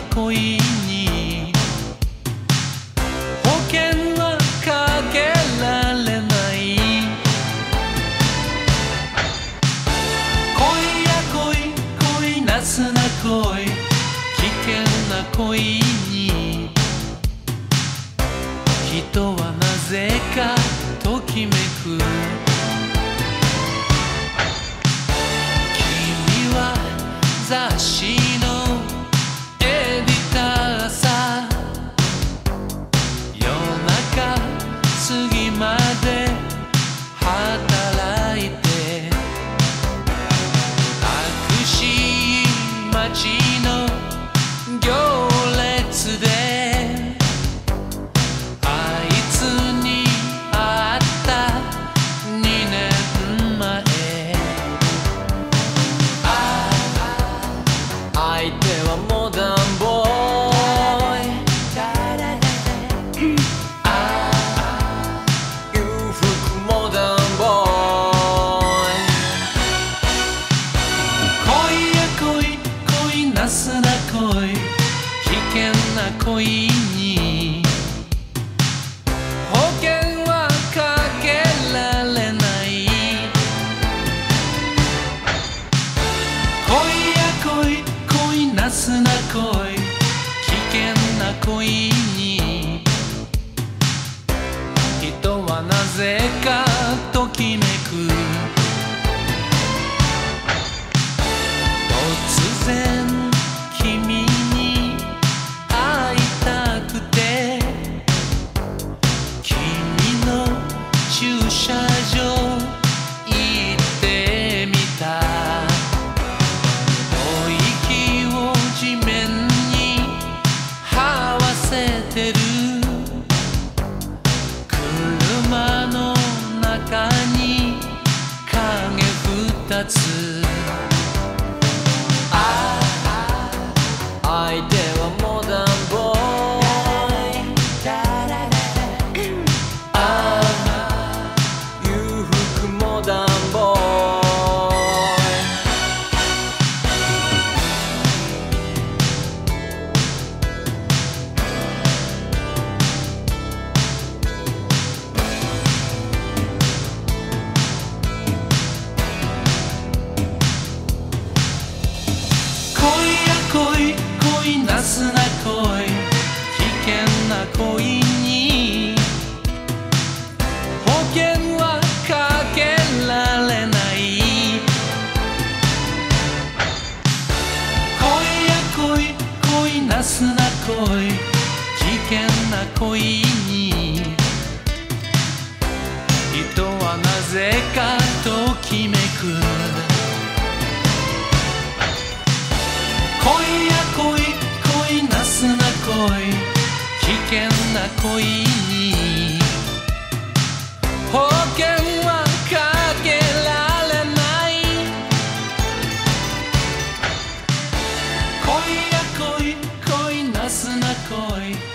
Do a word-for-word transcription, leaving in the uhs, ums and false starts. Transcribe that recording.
恋に保険はかけられない恋や恋恋なすな恋危険な恋に人はなぜかときめく君は雑誌のエディターさ夜中過ぎまで働いてタクシー待ちの行列であいつに会ったにねんまえ相手はモダンボーイ裕福モダンボーイ恋や恋恋なすな恋危険な恋に保険はかけられない恋や恋恋なすな恋危険な恋に人はなぜかときめく突然君に会いたくて君の駐車場行ってみた吐息を地面に這わせてる車の中に影二つ相手はモダンボーイああ裕福モダンボー恋なすな恋危険な恋に保険はかけられない恋や恋恋なすな恋危険な恋に人はなぜかときめく恋や恋恋なすな恋危険な恋に保険はかけられない恋や恋恋なすな恋